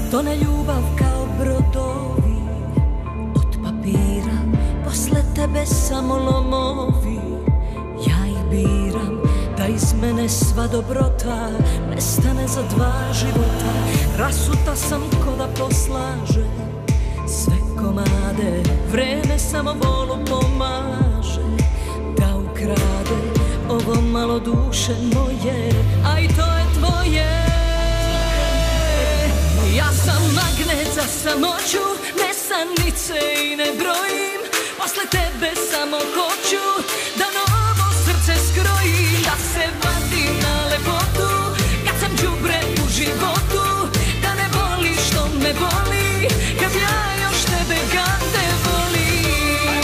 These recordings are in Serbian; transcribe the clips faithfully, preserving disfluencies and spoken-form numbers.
Tone ljubav kao brodovi od papira, posle tebe samo lomovi. Ja ih biram da iz mene sva dobrota nestane za dva života. Rasuta sam ko da poslaže sve komade, vreme samo volu pomaže da ukrade ovo malo duše moje, a i to je tvoje. Ja sam magnet za samoću, nesanice i ne brojim. Posle tebe samo hoću da novo srce skrojim, da se vadim na lepotu kad sam đubre u životu, da ne boli što me boli kad ja još tebe gade volim.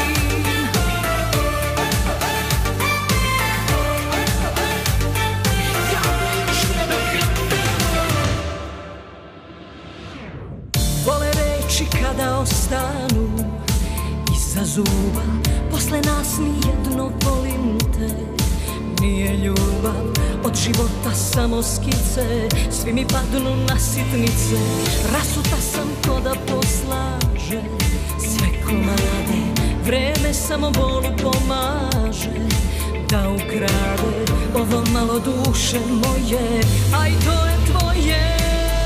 Vole reči kada ostanu iza zuba, posle nas nijedno volim te. Nije ljubav od života samo skice, svi mi padnu na sitnice. Rasuta sam ko da poslaže sve komade, vreme samo volu pomaže da ukrade ovo malo duše moje, a i to je tvoje.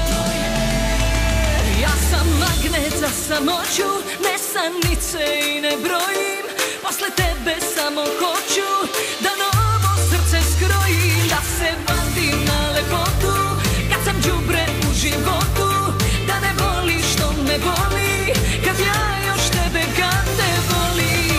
Ja sam magnet za samoću, nesanice i ne brojim. Posle tebe samo hoću da novo srce skrojim, da se vadim na lepotu kad sam đubre u životu, da ne boli što me boli kad ja još tebe gade volim.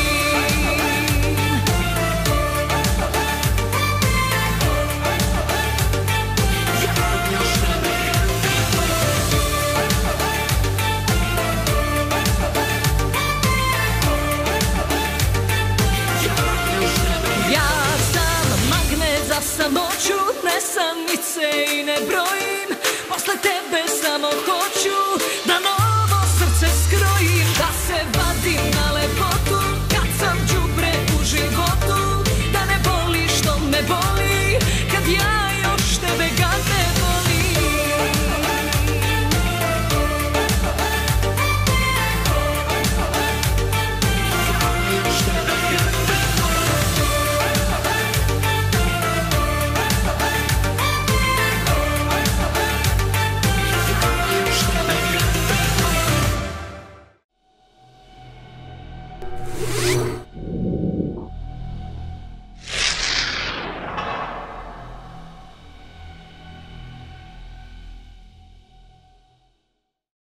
Samoću, nesanice i ne brojim, posle tebe samo hoću